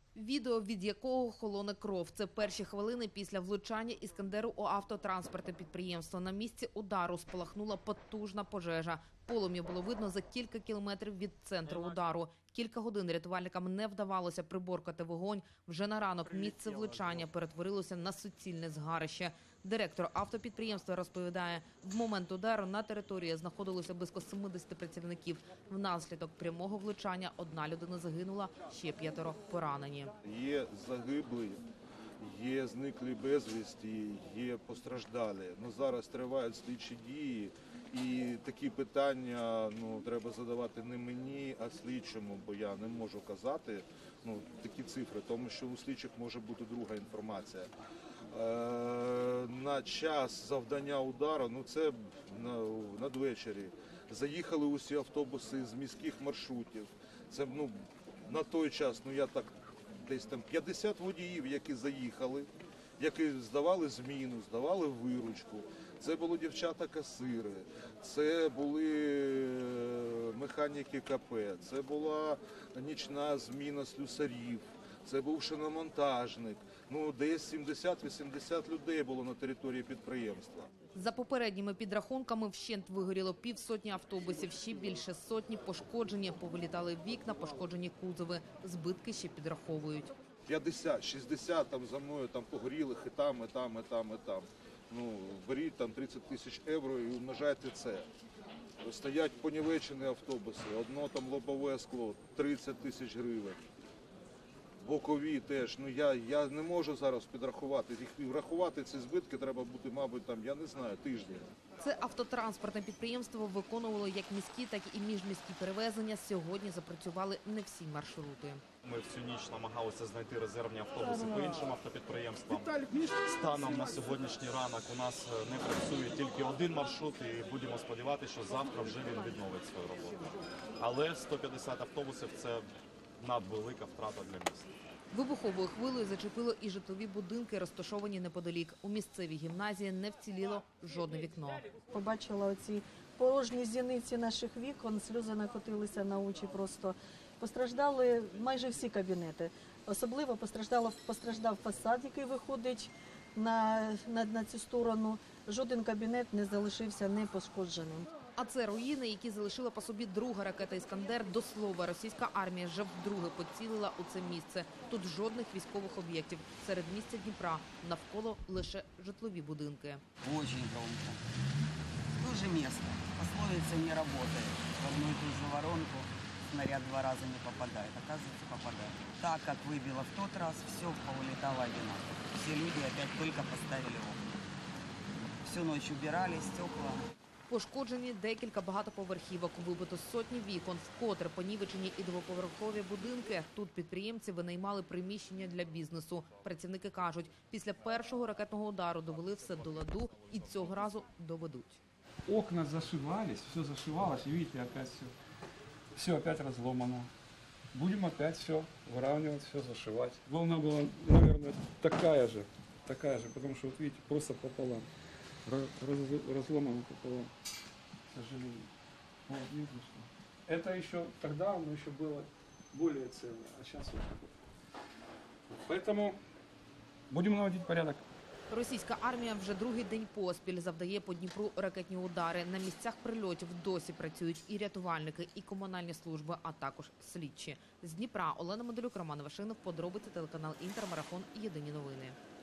Відео, від якого холоне кров. Це перші хвилини після влучання «Іскандеру» у автотранспортне підприємство. На місці удару спалахнула потужна пожежа. Полум'я було видно за кілька кілометрів від центру удару. Кілька годин рятувальникам не вдавалося приборкати вогонь. Вже на ранок місце влучання перетворилося на суцільне згарище. Директор автопідприємства розповідає, в момент удару на території знаходилося близько 70 працівників. Внаслідок прямого влучання одна людина загинула, ще 5 поранені. Є загиблі, є зниклі безвісті, є постраждалі. Зараз тривають слідчі дії, і такі питання треба задавати не мені, а слідчому, бо я не можу казати такі цифри, тому що у слідчих може бути друга інформація. На час завдання удару, це надвечері, заїхали усі автобуси з міських маршрутів. Це на той час, десь 50 водіїв, які заїхали, які здавали зміну, здавали виручку. Це були дівчата-касири, це були механіки КП, це була нічна зміна слюсарів, це був шиномонтажник. Десь 70-80 людей було на території підприємства. За попередніми підрахунками, вщент вигоріло півсотні автобусів, ще більше сотні пошкоджені, повилітали вікна, пошкоджені кузови. Збитки ще підраховують. 50-60 за мною погорілих і там. Беріть 30 тисяч євро і умножайте це. Стоять понівечені автобуси, одно лобове скло, 30 тисяч гривень. Бокові теж. Я не можу зараз підрахувати. Врахувати ці збитки треба бути, мабуть, тиждень. Це автотранспортне підприємство виконувало як міські, так і міжміські перевезення. Сьогодні запрацювали не всі маршрути. Ми всю ніч намагалися знайти резервні автобуси по іншим автопідприємствам. Станом на сьогоднішній ранок у нас не працює тільки один маршрут, і будемо сподіватися, що завтра вже він відновить свою роботу. Але 150 автобусів – це надвелика втрата для міста. Вибуховою хвилею зачепило і житлові будинки, розташовані неподалік. У місцевій гімназії не вціліло жодне вікно. Побачила оці порожні зіниці наших вікон, сльози накотилися на очі просто. Постраждали майже всі кабінети. Особливо постраждав фасад, який виходить на цю сторону. Жоден кабінет не залишився непошкодженим. А це руїни, які залишила по собі друга ракета «Іскандер». До слова, російська армія вже вдруге поцілила у це місце. Тут жодних військових об'єктів. Серед місця Дніпра навколо лише житлові будинки. Дуже громко. Дуже місце. Пословиця не працює. В одну і ту ж воронку снаряд 2 рази не попадає. Оказується, попадає. Так, як вибило в той раз, все повилітало одинаково. Всі люди опять тільки поставили окна. Всю ніч убирали стекла. Пошкоджені декілька багатоповерхівок, вибито сотні вікон, вкотре понівечені і двоповерхові будинки. Тут підприємці винаймали приміщення для бізнесу. Працівники кажуть, після першого ракетного удару довели все до ладу і цього разу доведуть. Окна зашивались, все зашивалось, и видите, опять все опять разломано. Будем опять все выравнивать, все зашивать. Волна была, наверное, такая же, потому что, вот видите, просто пополам. Разломано пополам, к сожалению. Вот, видно, что. Это еще тогда оно еще было более ценное, а сейчас вот такое. Поэтому будем наводить порядок. Російська армія вже другий день поспіль завдає по Дніпру ракетні удари. На місцях прильотів досі працюють і рятувальники, і комунальні служби, а також слідчі. З Дніпра Олена Медалюк, Роман Вашинов, подробиці, телеканал «Інтер», марафон «Єдині новини».